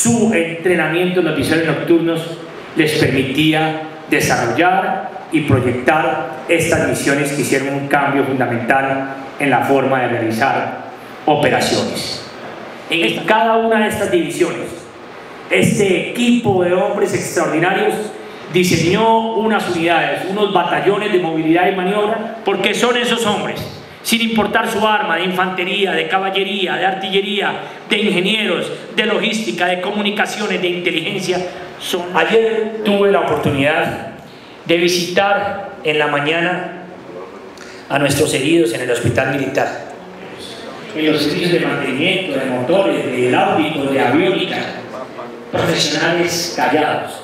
su entrenamiento en los visores nocturnos les permitía desarrollar y proyectar estas misiones que hicieron un cambio fundamental en la forma de realizar operaciones. En cada una de estas divisiones, este equipo de hombres extraordinarios diseñó unas unidades, unos batallones de movilidad y maniobra, porque son esos hombres, sin importar su arma, de infantería, de caballería, de artillería, de ingenieros, de logística, de comunicaciones, de inteligencia. Ayer tuve la oportunidad de visitar en la mañana a nuestros heridos en el hospital militar, en los servicios de mantenimiento, de motores, de hidráulico, de aviónica, profesionales callados.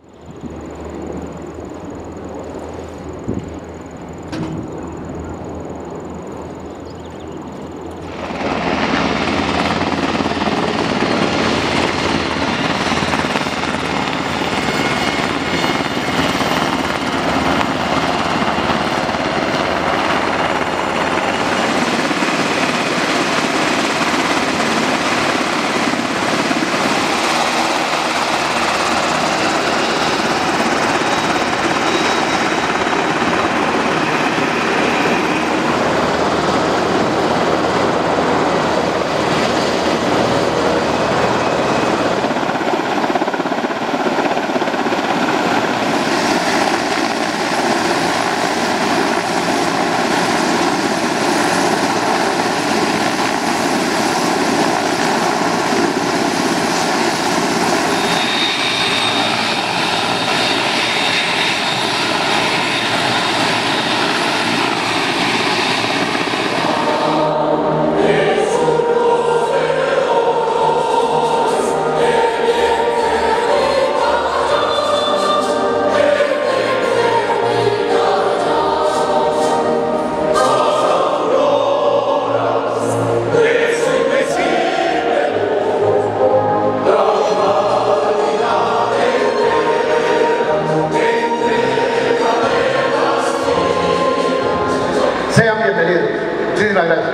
Muchísimas gracias.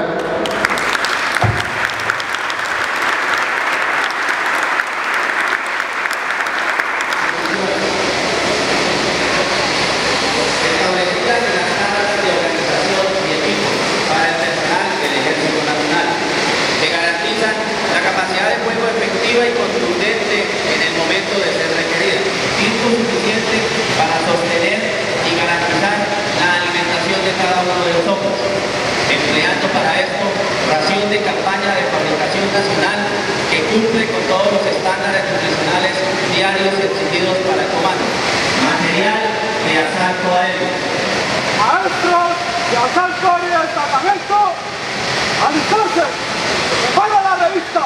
Establecidas en las cámaras de organización y equipo para el personal del Ejército Nacional, que garantizan la capacidad de fuego efectiva y contundente en el momento de ser requerida, tiempo suficiente para sostener y garantizar la alimentación de cada uno de los hombres, empleando para esto ración de campaña de fabricación nacional que cumple con todos los estándares nutricionales diarios exigidos para el comando, material de asalto aéreo. Maestros de asalto y destacamento, alistarse, prepara la revista.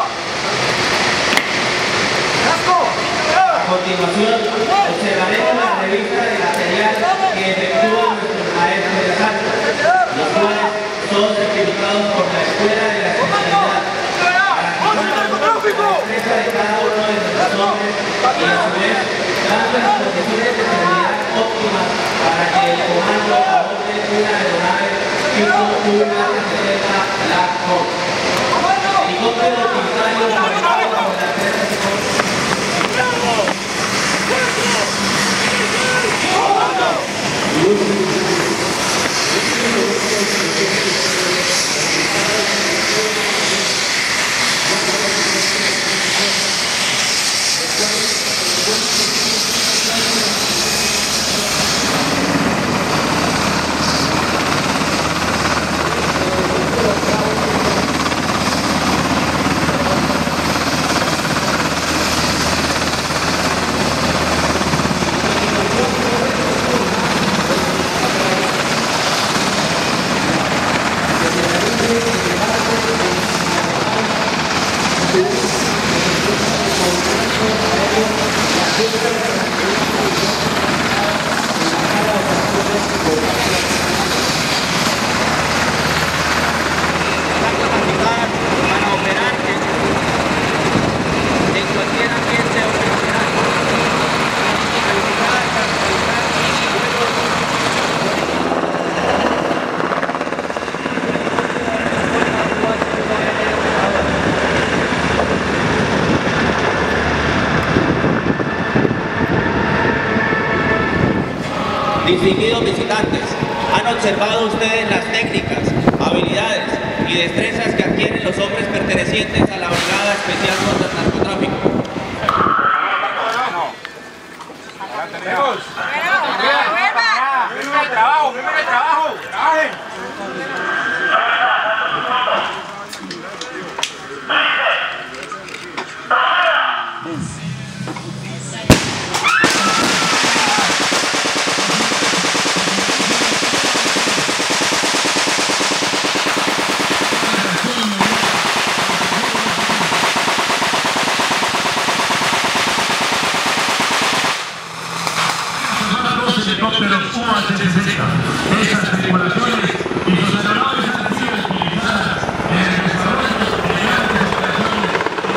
A continuación, observaremos la revista de material que efectúan nuestros maestros de asalto, los cuales son certificados por la Escuela de la Especialidad, para que la empresa de cada uno de nuestros hombres y a su vez dando las condiciones de seguridad óptimas para que el comando aborde una aeronave tipo U-70 Black Hawk. Helicóptero utilitario fabricado por la empresa Distinguidos visitantes, han observado ustedes las técnicas, habilidades y destrezas que adquieren los hombres pertenecientes a la Brigada Especial contra el Narcotráfico. Helicópteros UH-60. Esas tripulaciones y sus aeronaves han sido utilizadas en el desarrollo de grandes operaciones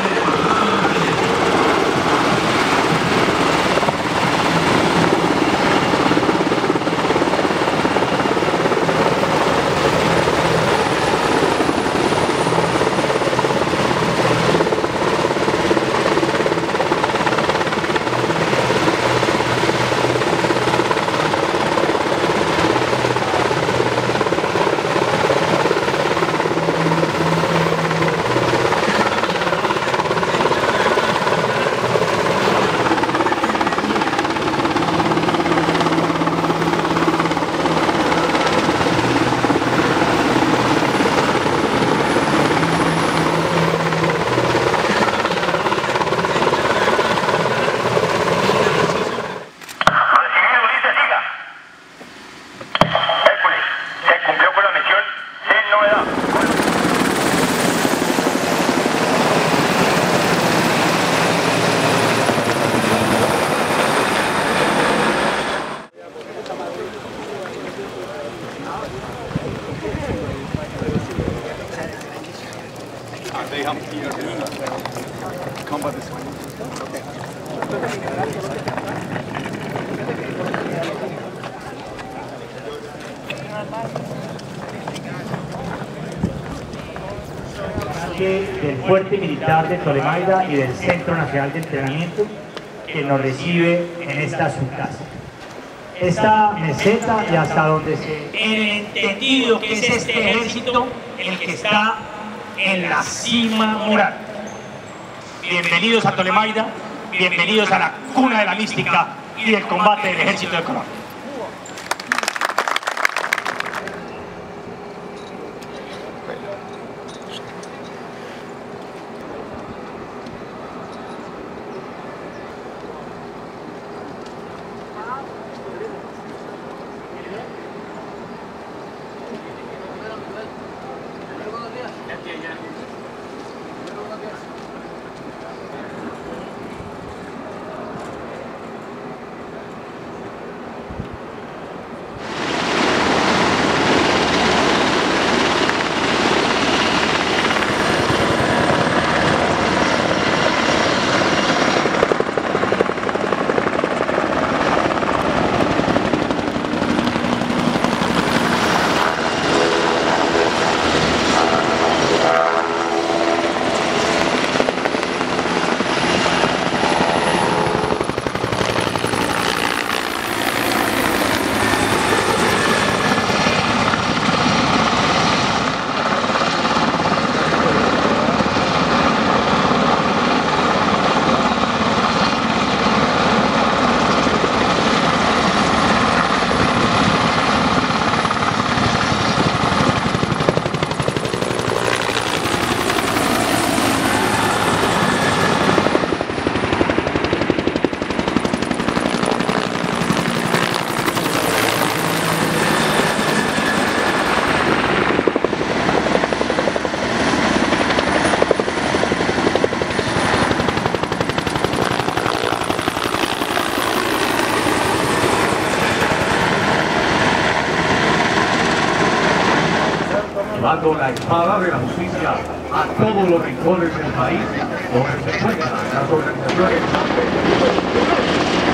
del Fuerte Militar de Tolemaida y del Centro Nacional de Entrenamiento que nos recibe en esta su casa. Esta meseta y hasta donde se he entendido que es este ejército el que está en la cima moral. Bienvenidos a Tolemaida, bienvenidos a la cuna de la mística y del combate del Ejército de Colombia. Llevando la espada de la justicia a todos los rincones del país donde se encuentran las organizaciones